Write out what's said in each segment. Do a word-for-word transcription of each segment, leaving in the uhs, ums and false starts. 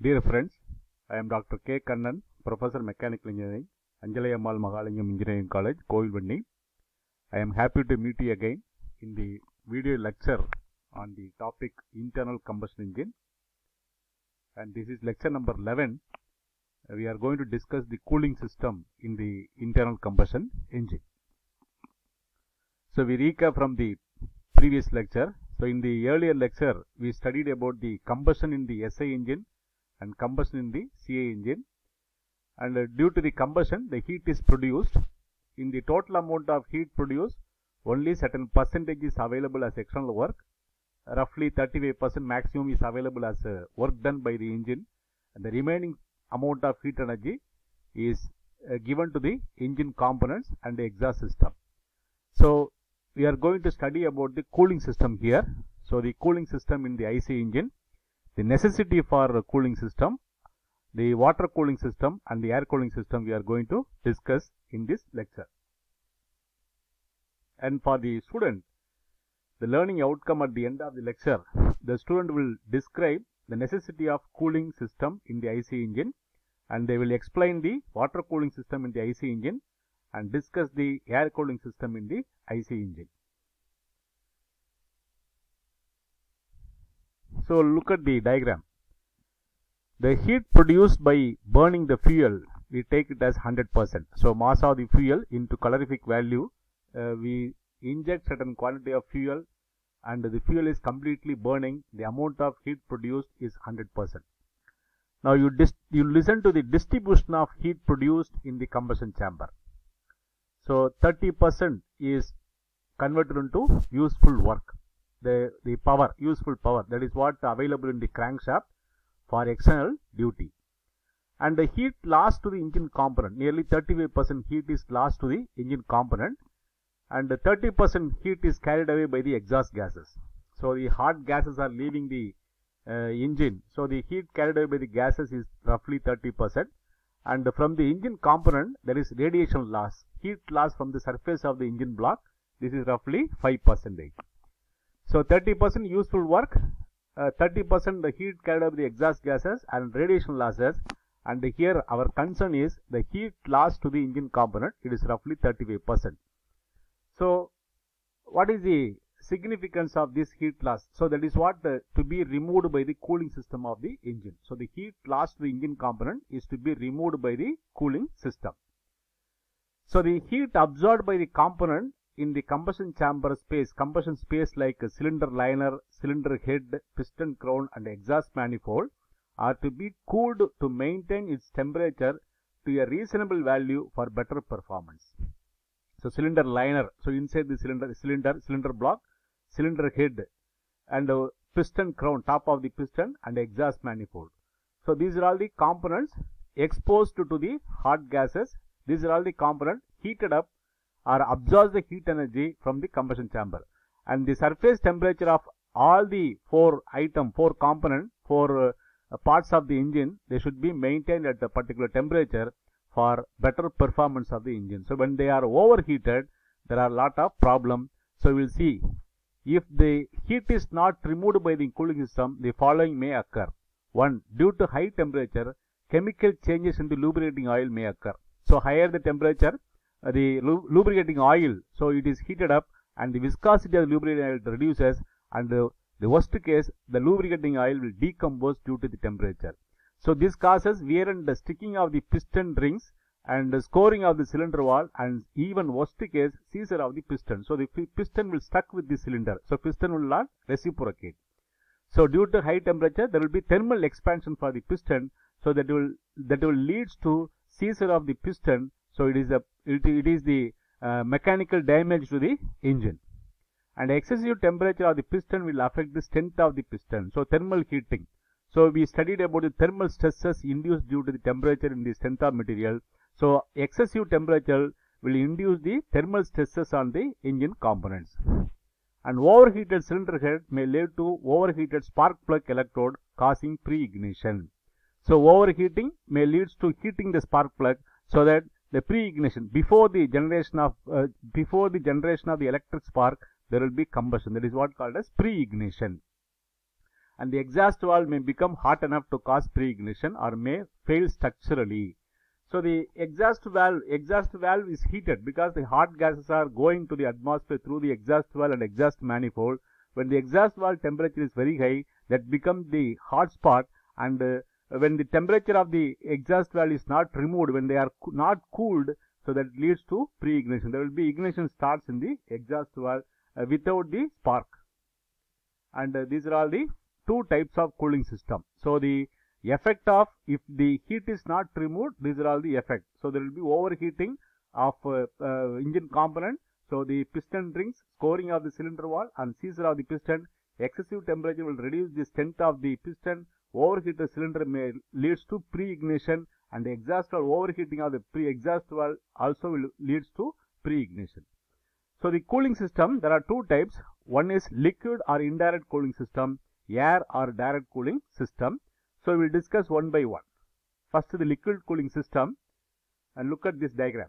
Dear friends, I am Doctor K. Kannan, Professor Mechanical Engineering, Anjalayammal Mahalingam Engineering College, Kovilvanni. I am happy to meet you again in the video lecture on the topic internal combustion engine. And this is lecture number eleven. We are going to discuss the cooling system in the internal combustion engine. So we recap from the previous lecture. So in the earlier lecture, we studied about the combustion in the S I engine and combustion in the C I engine. And uh, due to the combustion, the heat is produced. In the total amount of heat produced, only certain percentage is available as external work. Roughly thirty-five percent maximum is available as uh, work done by the engine. And the remaining amount of heat energy is uh, given to the engine components and the exhaust system. So we are going to study about the cooling system here. So the cooling system in the I C engine, the necessity for a cooling system, the water cooling system and the air cooling system we are going to discuss in this lecture. And for the student, the learning outcome at the end of the lecture, the student will describe the necessity of cooling system in the I C engine, and they will explain the water cooling system in the I C engine and discuss the air cooling system in the I C engine. So look at the diagram. The heat produced by burning the fuel, we take it as one hundred percent. So mass of the fuel into calorific value, uh, we inject certain quantity of fuel and the fuel is completely burning, the amount of heat produced is one hundred percent. Now you, dis you listen to the distribution of heat produced in the combustion chamber. So thirty percent is converted into useful work, the, the power, useful power, that is what available in the crankshaft for external duty. And the heat lost to the engine component, nearly thirty-five percent heat is lost to the engine component, and the thirty percent heat is carried away by the exhaust gases. So the hot gases are leaving the uh, engine, so the heat carried away by the gases is roughly thirty percent. And from the engine component, there is radiation loss, heat loss from the surface of the engine block. This is roughly five percent. So thirty percent useful work, uh, thirty percent the heat carried away by the exhaust gases and radiation losses. And here our concern is the heat loss to the engine component. It is roughly thirty-five percent. So what is the significance of this heat loss? So that is what uh, to be removed by the cooling system of the engine. So the heat loss to the engine component is to be removed by the cooling system. So the heat absorbed by the component in the combustion chamber space, combustion space like a cylinder liner, cylinder head, piston crown and exhaust manifold are to be cooled to maintain its temperature to a reasonable value for better performance. So cylinder liner, so inside the cylinder, cylinder, cylinder block, cylinder head and uh, piston crown, top of the piston and exhaust manifold. So these are all the components exposed to, to the hot gases. These are all the components heated up or absorbs the heat energy from the combustion chamber. And the surface temperature of all the four item, four component, four uh, parts of the engine, they should be maintained at a particular temperature for better performance of the engine. So when they are overheated, there are a lot of problems. So we will see, if the heat is not removed by the cooling system, the following may occur. One, due to high temperature, chemical changes in the lubricating oil may occur. So higher the temperature, uh, the lu lubricating oil, so it is heated up and the viscosity of the lubricating oil reduces, and uh, the worst case, the lubricating oil will decompose due to the temperature. So this causes wear and the sticking of the piston rings and the scoring of the cylinder wall, and even worst case, seizure of the piston. So the piston will stuck with the cylinder. So piston will not reciprocate. So due to high temperature, there will be thermal expansion for the piston. So that will that will leads to seizure of the piston. So it is a it, it is the uh, mechanical damage to the engine. And excessive temperature of the piston will affect the strength of the piston. So thermal heating. So we studied about the thermal stresses induced due to the temperature in the strength of material. So excessive temperature will induce the thermal stresses on the engine components. And overheated cylinder head may lead to overheated spark plug electrode causing pre-ignition. So overheating may lead to heating the spark plug, so that the pre-ignition, before the generation of uh, before the generation of the electric spark, there will be combustion. That is what called as pre-ignition. and the exhaust valve may become hot enough to cause pre-ignition or may fail structurally. So the exhaust valve, exhaust valve is heated because the hot gases are going to the atmosphere through the exhaust valve and exhaust manifold. When the exhaust valve temperature is very high, that becomes the hot spot, and uh, when the temperature of the exhaust valve is not removed, when they are co not cooled, so that leads to pre-ignition. There will be ignition starts in the exhaust valve uh, without the spark. And uh, these are all the two types of cooling system. So the effect of, if the heat is not removed, these are all the effects. So there will be overheating of uh, uh, engine component. So the piston rings, scoring of the cylinder wall and seizure of the piston. Excessive temperature will reduce the strength of the piston. Overheated cylinder may leads to pre-ignition, and the exhaust valve overheating of the pre-exhaust valve also will leads to pre-ignition. So the cooling system, there are two types. One is liquid or indirect cooling system, air or direct cooling system. So we will discuss one by one. First, the liquid cooling system, and look at this diagram.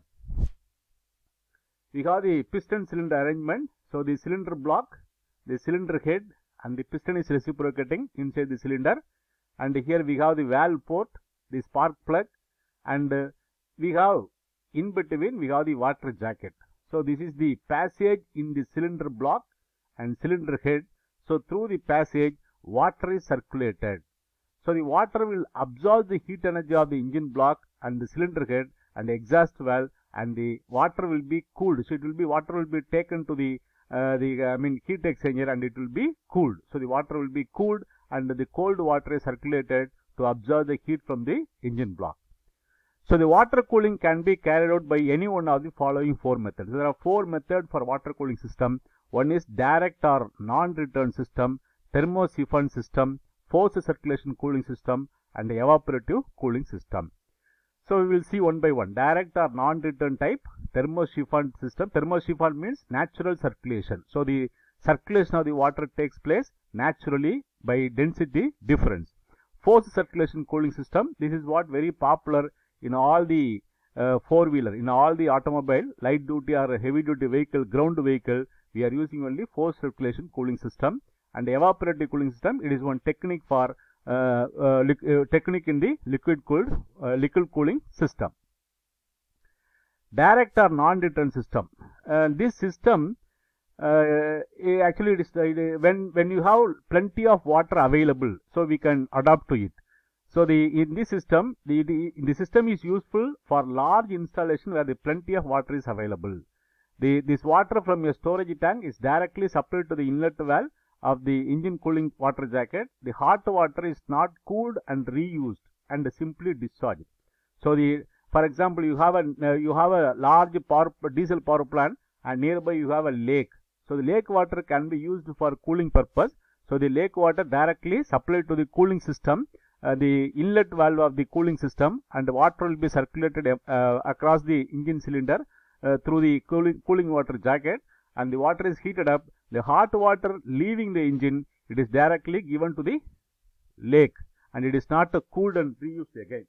We have the piston cylinder arrangement. So the cylinder block, the cylinder head, and the piston is reciprocating inside the cylinder. And here we have the valve port, the spark plug, and uh, we have in between we have the water jacket. So this is the passage in the cylinder block and cylinder head. So through the passage, water is circulated. So the water will absorb the heat energy of the engine block and the cylinder head and the exhaust valve, and the water will be cooled. So it will be water will be taken to the uh, the uh, I mean heat exchanger, and it will be cooled. So the water will be cooled, and the cold water is circulated to absorb the heat from the engine block. So the water cooling can be carried out by any one of the following four methods. There are four methods for water cooling system. One is direct or non-return system, thermosiphon system, forced circulation cooling system, and evaporative cooling system. So we will see one by one. Direct or non-return type, thermosiphon system. Thermosiphon means natural circulation. So the circulation of the water takes place naturally by density difference. Forced circulation cooling system, this is what very popular in all the uh, four wheeler, in all the automobile, light duty or heavy duty vehicle, ground vehicle, we are using only forced circulation cooling system. And the evaporative cooling system, it is one technique for uh, uh, uh, technique in the liquid cooled uh, liquid cooling system. Direct or non-return system. Uh, this system uh, actually it is, uh, when when you have plenty of water available, so we can adapt to it. So the in this system, the, the the system is useful for large installation where the plenty of water is available. The this water from your storage tank is directly supplied to the inlet valve of the engine cooling water jacket. The hot water is not cooled and reused and simply discharged. So the for example, you have a uh, you have a large power diesel power plant, and nearby you have a lake. So the lake water can be used for cooling purpose. So the lake water directly supplied to the cooling system, uh, the inlet valve of the cooling system, and the water will be circulated uh, across the engine cylinder uh, through the cooling cooling water jacket, and the water is heated up. The hot water leaving the engine, it is directly given to the lake, and it is not uh, cooled and reused again.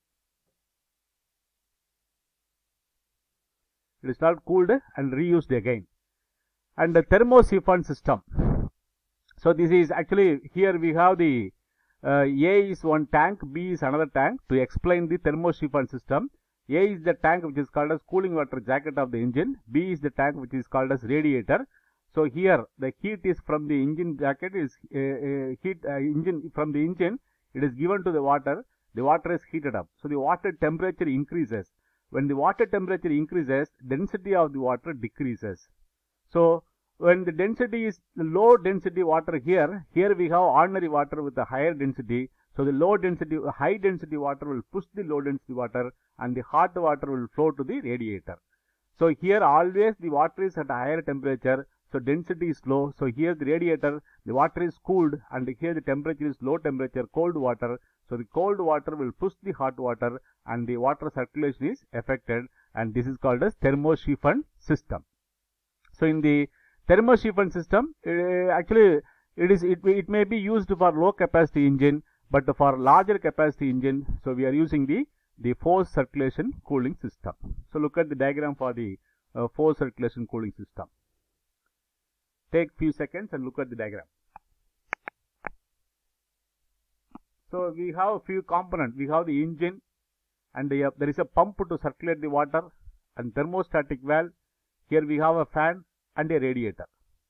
It is not cooled and reused again. And the thermosiphon system. So this is actually, here we have the uh, A is one tank, B is another tank. To explain the thermosiphon system, A is the tank which is called as cooling water jacket of the engine. B is the tank which is called as radiator. So here the heat is from the engine jacket is uh, uh, heat uh, engine from the engine. It is given to the water. The water is heated up. So the water temperature increases. When the water temperature increases, density of the water decreases. So when the density is the low density water here, here we have ordinary water with a higher density. So the low density, high density water will push the low density water, and the hot water will flow to the radiator. So here always the water is at a higher temperature, so density is low. So here the radiator, the water is cooled, and here the temperature is low temperature, cold water. So the cold water will push the hot water, and the water circulation is affected, and this is called as thermosiphon system. So in the thermosiphon system, uh, actually it is it, it may be used for low capacity engine, but for larger capacity engine, so we are using the the forced circulation cooling system. So look at the diagram for the uh, forced circulation cooling system. Take few seconds and look at the diagram. So we have a few components. We have the engine, and the, uh, there is a pump to circulate the water, and thermostatic valve. Here we have a fan and a radiator.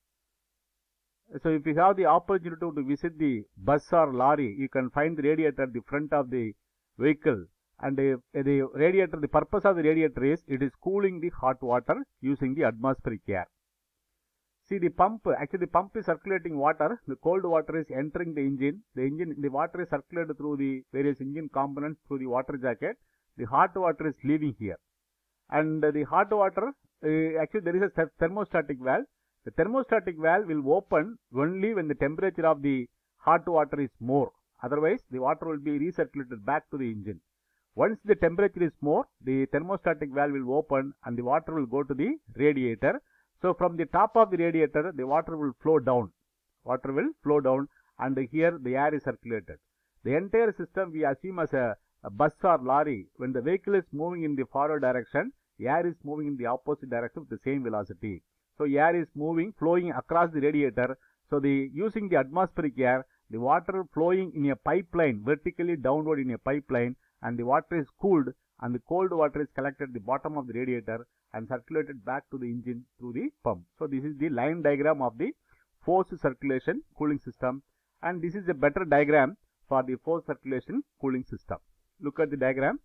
So if you have the opportunity to visit the bus or lorry, you can find the radiator at the front of the vehicle. And the, the radiator, the purpose of the radiator is, it is cooling the hot water using the atmospheric air. See the pump, actually the pump is circulating water, the cold water is entering the engine, the engine, the water is circulated through the various engine components through the water jacket, the hot water is leaving here. And the hot water, uh, actually there is a thermostatic valve. The thermostatic valve will open only when the temperature of the hot water is more. Otherwise, the water will be recirculated back to the engine. Once the temperature is more, the thermostatic valve will open and the water will go to the radiator. So from the top of the radiator, the water will flow down. Water will flow down, and here the air is circulated. The entire system we assume as a, a bus or lorry. When the vehicle is moving in the forward direction, the air is moving in the opposite direction with the same velocity. So air is moving, flowing across the radiator. So the using the atmospheric air, the water flowing in a pipeline, vertically downward in a pipeline, and the water is cooled, and the cold water is collected at the bottom of the radiator and circulated back to the engine through the pump. So this is the line diagram of the forced circulation cooling system, and this is a better diagram for the forced circulation cooling system. Look at the diagram.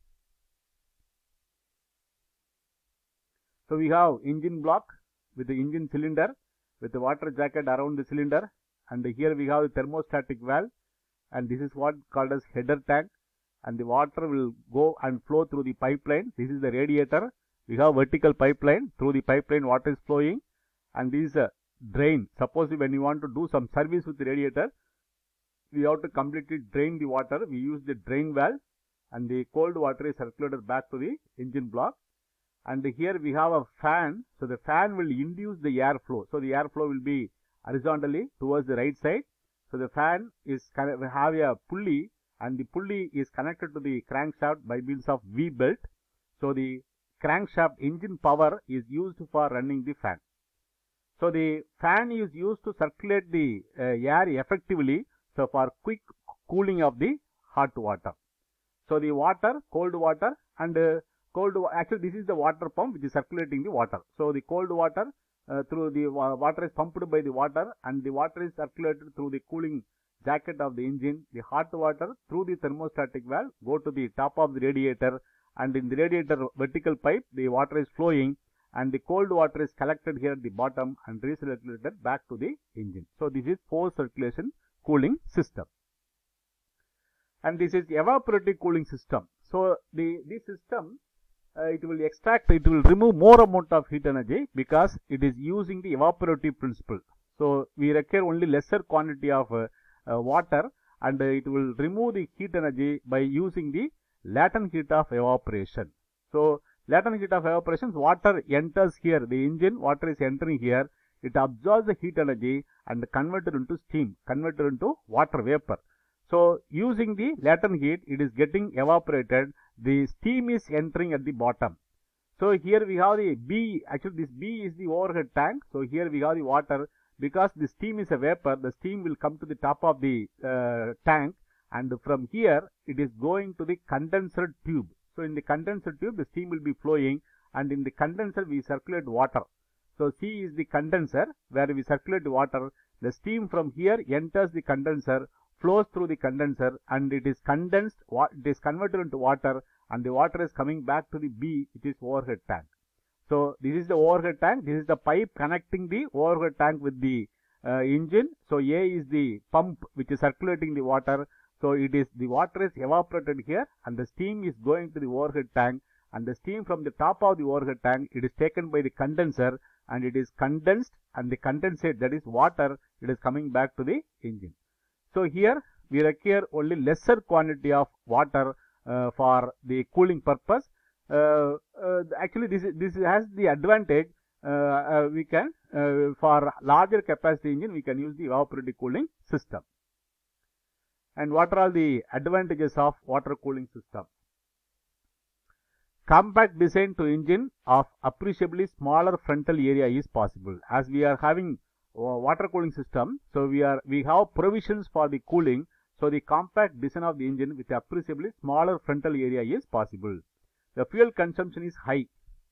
So we have engine block with the engine cylinder with the water jacket around the cylinder, and here we have the thermostatic valve, and this is what called as header tank, and the water will go and flow through the pipeline. This is the radiator. We have vertical pipeline. Through the pipeline water is flowing, and this is a drain. Suppose when you want to do some service with the radiator, we have to completely drain the water. We use the drain valve, and the cold water is circulated back to the engine block. And here we have a fan. So the fan will induce the airflow. So the airflow will be horizontally towards the right side. So the fan is have a pulley, and the pulley is connected to the crankshaft by means of V belt. So the crankshaft engine power is used for running the fan. So the fan is used to circulate the uh, air effectively. So for quick cooling of the hot water. So the water, cold water, and uh, cold actually this is the water pump which is circulating the water. So the cold water uh, through the uh, water is pumped by the water, and the water is circulated through the cooling jacket of the engine. The hot water through the thermostatic valve go to the top of the radiator, and in the radiator vertical pipe the water is flowing, and the cold water is collected here at the bottom and recirculated back to the engine. So this is forced circulation cooling system. And this is evaporative cooling system. So the this system uh, it will extract, it will remove more amount of heat energy because it is using the evaporative principle. So we require only lesser quantity of uh, uh, water, and uh, it will remove the heat energy by using the latent heat of evaporation. So latent heat of evaporation, water enters here, the engine water is entering here, it absorbs the heat energy and converted into steam, converted into water vapor. So using the latent heat, it is getting evaporated, the steam is entering at the bottom. So here we have the B, actually this B is the overhead tank. So here we have the water, because the steam is a vapor, the steam will come to the top of the uh, tank, and from here it is going to the condenser tube. So in the condenser tube the steam will be flowing, and in the condenser we circulate water. So C is the condenser where we circulate water. The steam from here enters the condenser, flows through the condenser, and it is condensed, it is converted into water, and the water is coming back to the B, which is overhead tank. So this is the overhead tank. This is the pipe connecting the overhead tank with the uh, engine. So A is the pump which is circulating the water. So it is the water is evaporated here, and the steam is going to the overhead tank, and the steam from the top of the overhead tank, it is taken by the condenser, and it is condensed, and the condensate, that is water, it is coming back to the engine. So here we require only lesser quantity of water uh, for the cooling purpose. Uh, uh, actually this is, this has the advantage, uh, uh, we can uh, for larger capacity engine we can use the evaporative cooling system. And what are all the advantages of water cooling system? Compact design to engine of appreciably smaller frontal area is possible. As we are having uh, water cooling system, so we are we have provisions for the cooling. So the compact design of the engine with appreciably smaller frontal area is possible. The fuel consumption is high.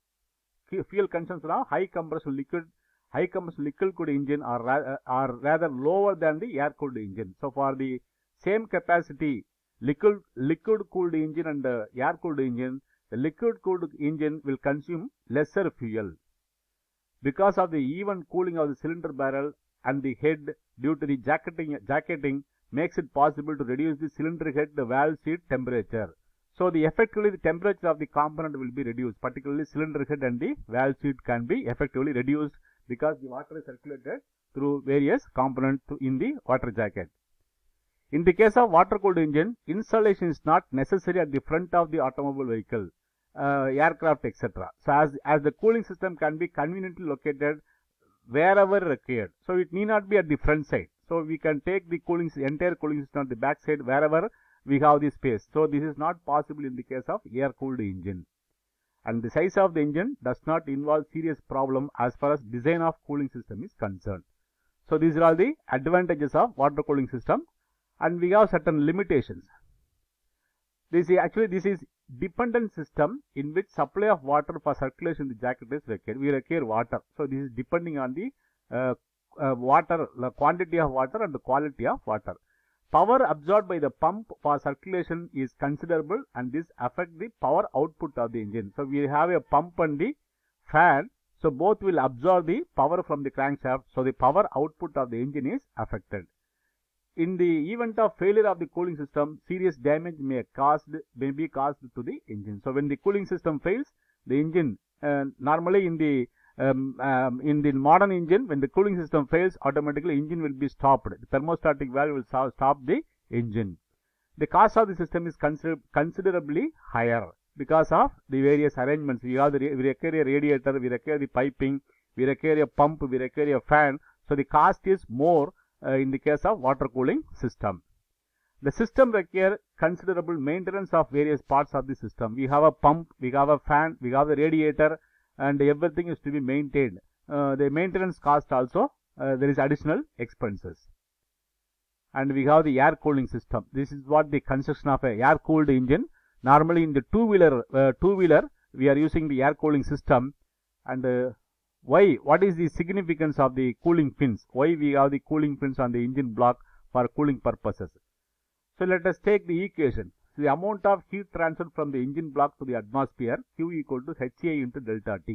Fuel consumption of high compressed liquid, high compressed liquid cooled engine are, ra are rather lower than the air cooled engine. So for the same capacity liquid liquid cooled engine and uh, air cooled engine, the liquid cooled engine will consume lesser fuel. Because of the even cooling of the cylinder barrel and the head due to the jacketing, jacketing makes it possible to reduce the cylinder head, the valve seat temperature. So the effectively the temperature of the component will be reduced, particularly cylinder head and the valve seat can be effectively reduced because the water is circulated through various components in the water jacket. In the case of water cooled engine, installation is not necessary at the front of the automobile vehicle, uh, aircraft, et cetera. So as, as the cooling system can be conveniently located wherever required. So it need not be at the front side. So we can take the cooling, entire cooling system at the back side wherever we have the space. So this is not possible in the case of air cooled engine. And the size of the engine does not involve serious problem as far as design of cooling system is concerned. So these are all the advantages of water cooling system, and we have certain limitations. This is actually this is dependent system in which supply of water for circulation in the jacket is required. We require water. So this is depending on the uh, uh, water, the quantity of water and the quality of water. Power absorbed by the pump for circulation is considerable, and this affects the power output of the engine. So we have a pump and the fan. So both will absorb the power from the crankshaft. So the power output of the engine is affected. In the event of failure of the cooling system, serious damage may caused may be caused to the engine. So when the cooling system fails, the engine uh, normally in the um, um, in the modern engine, when the cooling system fails, automatically engine will be stopped. The thermostatic valve will stop the engine. The cost of the system is consider considerably higher because of the various arrangements. We have the we require a radiator, we require the piping, we require a pump, we require a fan. So the cost is more Uh, in the case of water cooling system. The system requires considerable maintenance of various parts of the system. We have a pump, we have a fan, we have the radiator, and everything is to be maintained. Uh, the maintenance cost also, uh, there is additional expenses. And we have the air cooling system. This is what the construction of a air cooled engine. Normally in the two-wheeler, uh, two-wheeler, we are using the air cooling system. And uh, Why? What is the significance of the cooling fins? Why we have the cooling fins on the engine block for cooling purposes? So let us take the equation. So the amount of heat transferred from the engine block to the atmosphere, Q equal to H A into delta T.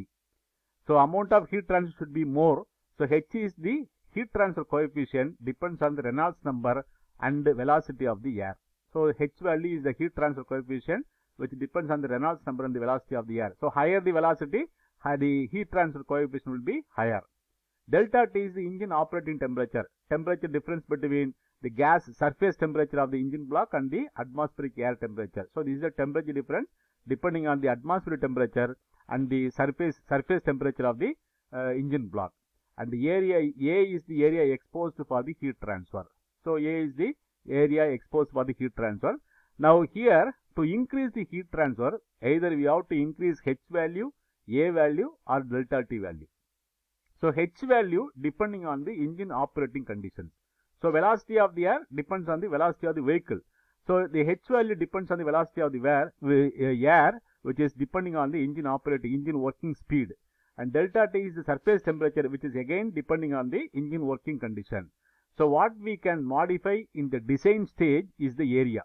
So amount of heat transfer should be more. So H is the heat transfer coefficient, depends on the Reynolds number and the velocity of the air. So H value is the heat transfer coefficient, which depends on the Reynolds number and the velocity of the air. So higher the velocity, the heat transfer coefficient will be higher. Delta T is the engine operating temperature, temperature difference between the gas surface temperature of the engine block and the atmospheric air temperature. So this is the temperature difference depending on the atmospheric temperature and the surface surface temperature of the uh, engine block. And the area A is the area exposed for the heat transfer. So A is the area exposed for the heat transfer. Now here, to increase the heat transfer, either we have to increase H value, A value or delta T value. So H value depending on the engine operating conditions. So velocity of the air depends on the velocity of the vehicle. So the H value depends on the velocity of the air, air which is depending on the engine operating, engine working speed. And delta T is the surface temperature, which is again depending on the engine working condition. So what we can modify in the design stage is the area.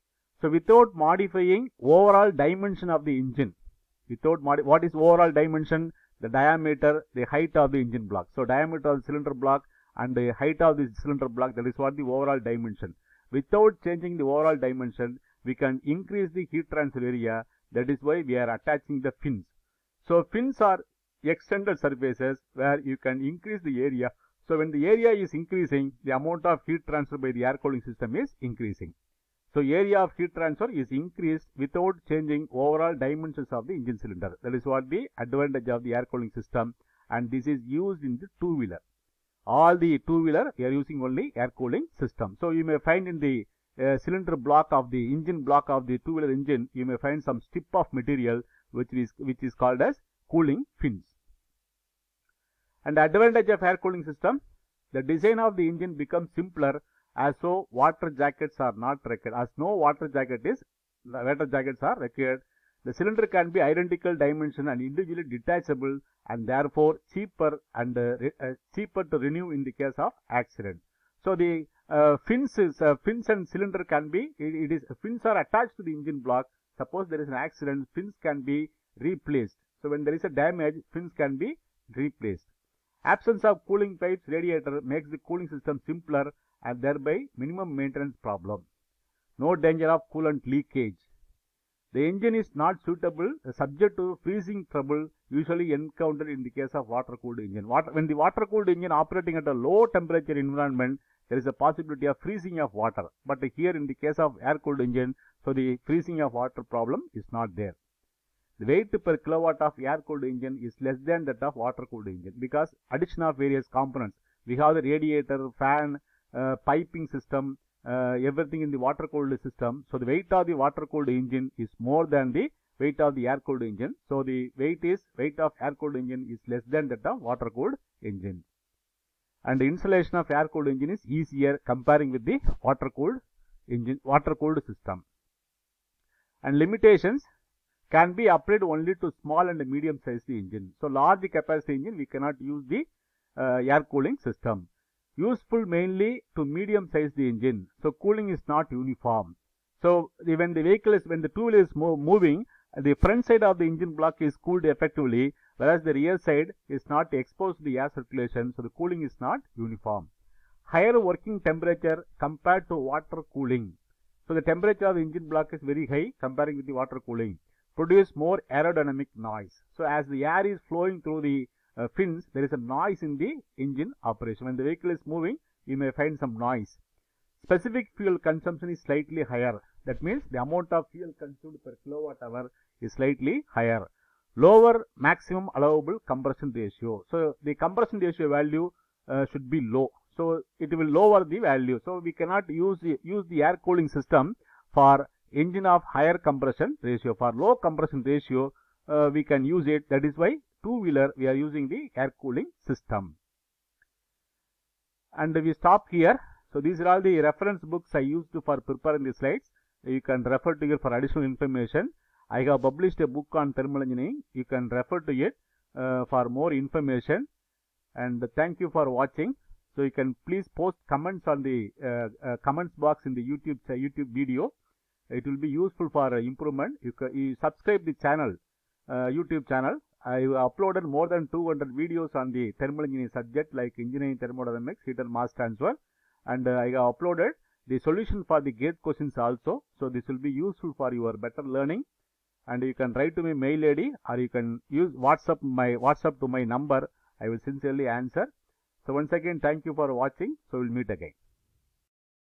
So without modifying overall dimension of the engine, Without modi what is overall dimension? The diameter, the height of the engine block. So diameter of the cylinder block and the height of the cylinder block, that is what the overall dimension. Without changing the overall dimension, we can increase the heat transfer area. That is why we are attaching the fins. So fins are extended surfaces where you can increase the area. So when the area is increasing, the amount of heat transfer by the air cooling system is increasing. So area of heat transfer is increased without changing overall dimensions of the engine cylinder. That is what the advantage of the air cooling system, and this is used in the two-wheeler. All the two-wheeler we are using only air cooling system. So you may find in the uh, cylinder block of the engine block of the two-wheeler engine, you may find some strip of material which is which is called as cooling fins. And the advantage of air cooling system, the design of the engine becomes simpler as so water jackets are not required. As no water jacket is, water jackets are required. The cylinder can be identical dimension and individually detachable and therefore cheaper and uh, uh, cheaper to renew in the case of accident. So the uh, fins is uh, fins and cylinder can be it, it is fins are attached to the engine block. Suppose there is an accident, fins can be replaced. So when there is a damage, fins can be replaced. Absence of cooling pipes radiator makes the cooling system simpler and thereby minimum maintenance problem. No danger of coolant leakage. The engine is not suitable, uh, subject to freezing trouble usually encountered in the case of water-cooled engine. Water, when the water-cooled engine operating at a low temperature environment, there is a possibility of freezing of water. But here in the case of air-cooled engine, so the freezing of water problem is not there. The weight per kilowatt of air-cooled engine is less than that of water-cooled engine because addition of various components. We have the radiator, fan, uh, piping system, uh, everything in the water-cooled system. So the weight of the water-cooled engine is more than the weight of the air-cooled engine. So the weight is weight of air-cooled engine is less than that of water-cooled engine. And the installation of air-cooled engine is easier comparing with the water-cooled engine, water-cooled system. And limitations can be applied only to small and medium sized engine. So large capacity engine we cannot use the uh, air cooling system. Useful mainly to medium sized engine. So cooling is not uniform. So the, when the vehicle is when the two wheel is move, moving, the front side of the engine block is cooled effectively, whereas the rear side is not exposed to the air circulation. So the cooling is not uniform. Higher working temperature compared to water cooling. So the temperature of the engine block is very high comparing with the water cooling. Produce more aerodynamic noise. So as the air is flowing through the uh, fins, there is a noise in the engine operation. When the vehicle is moving, you may find some noise. Specific fuel consumption is slightly higher. That means the amount of fuel consumed per kilowatt hour is slightly higher. Lower maximum allowable compression ratio. So the compression ratio value uh, should be low. So it will lower the value. So we cannot use the, use the air cooling system for engine of higher compression ratio. For low compression ratio, uh, we can use it. That is why two-wheeler we are using the air cooling system. And we stop here. So these are all the reference books I used for preparing the slides. You can refer to it for additional information. I have published a book on thermal engineering. You can refer to it uh, for more information. And thank you for watching. So you can please post comments on the uh, uh, comments box in the YouTube uh, YouTube video. It will be useful for uh, improvement. You, can, you subscribe the channel, uh, YouTube channel. I uploaded more than two hundred videos on the thermal engineering subject like engineering thermodynamics, heat and mass transfer. And uh, I have uploaded the solution for the gate questions also. So this will be useful for your better learning. And you can write to my mail I D or you can use WhatsApp my WhatsApp to my number. I will sincerely answer. So once again, thank you for watching. So we'll meet again.